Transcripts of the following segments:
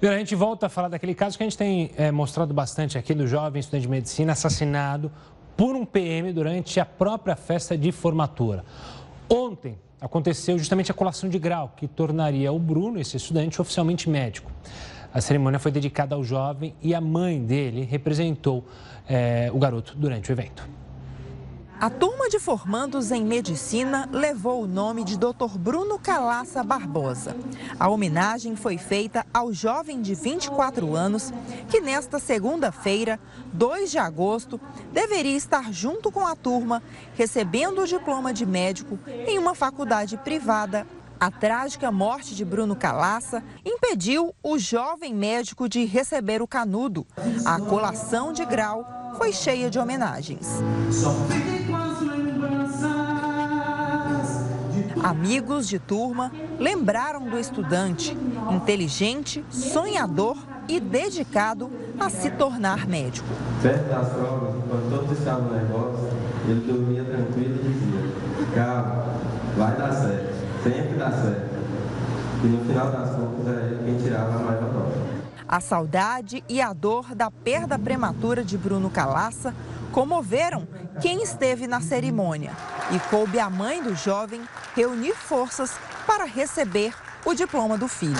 E a gente volta a falar daquele caso que a gente tem mostrado bastante aqui do jovem estudante de medicina assassinado por um PM durante a própria festa de formatura. Ontem aconteceu justamente a colação de grau, que tornaria o Bruno, esse estudante, oficialmente médico. A cerimônia foi dedicada ao jovem e a mãe dele representou o garoto durante o evento. A turma de formandos em medicina levou o nome de Dr. Bruno Calassa Barbosa. A homenagem foi feita ao jovem de 24 anos que nesta segunda-feira, 2 de agosto, deveria estar junto com a turma recebendo o diploma de médico em uma faculdade privada. A trágica morte de Bruno Calassa impediu o jovem médico de receber o canudo. A colação de grau foi cheia de homenagens. Amigos de turma lembraram do estudante, inteligente, sonhador e dedicado a se tornar médico. Perto das provas, quando todos estavam no negócio, ele dormia tranquilo e dizia: calma, vai dar certo, sempre dá certo. E no final das contas era ele quem tirava a maior nota. A saudade e a dor da perda prematura de Bruno Calassa comoveram quem esteve na cerimônia e coube à mãe do jovem reunir forças para receber o diploma do filho.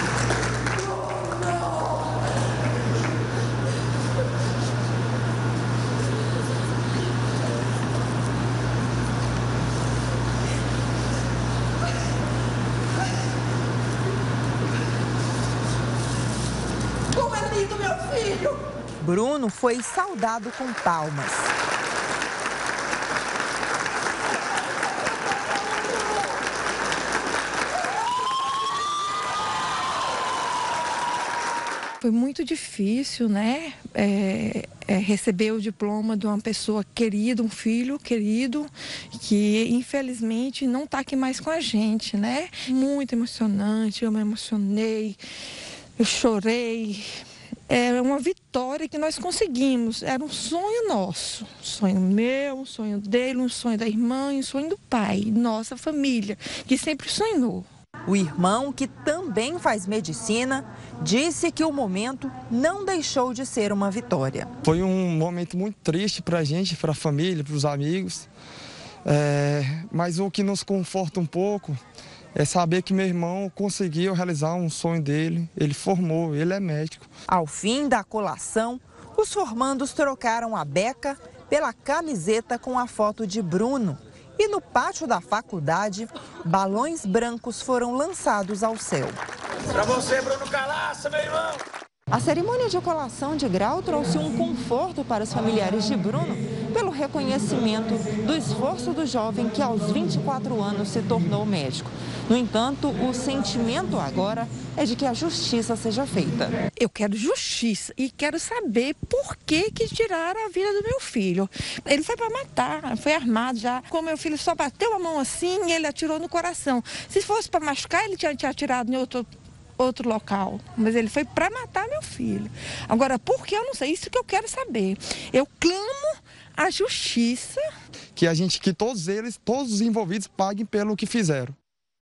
Como é lindo, meu filho! Bruno foi saudado com palmas. Foi muito difícil, né, receber o diploma de uma pessoa querida, um filho querido, que infelizmente não está aqui mais com a gente, né? Muito emocionante, eu me emocionei, eu chorei. É uma vitória que nós conseguimos, era um sonho nosso, um sonho meu, um sonho dele, um sonho da irmã, um sonho do pai, nossa família, que sempre sonhou. O irmão, que também faz medicina, disse que o momento não deixou de ser uma vitória. Foi um momento muito triste para a gente, para a família, para os amigos, mas o que nos conforta um pouco é saber que meu irmão conseguiu realizar um sonho dele, ele formou, ele é médico. Ao fim da colação, os formandos trocaram a beca pela camiseta com a foto de Bruno. E no pátio da faculdade, balões brancos foram lançados ao céu. Pra você, Bruno Calassa, meu irmão! A cerimônia de colação de grau trouxe um conforto para os familiares de Bruno pelo reconhecimento do esforço do jovem que aos 24 anos se tornou médico. No entanto, o sentimento agora é de que a justiça seja feita. Eu quero justiça e quero saber por que tiraram a vida do meu filho. Ele foi para matar, foi armado já. Como meu filho só bateu a mão assim, ele atirou no coração. Se fosse para machucar, ele tinha atirado em outro local, mas ele foi para matar meu filho. Agora, por que eu não sei? Isso que eu quero saber. Eu clamo a justiça. Que todos os envolvidos paguem pelo que fizeram.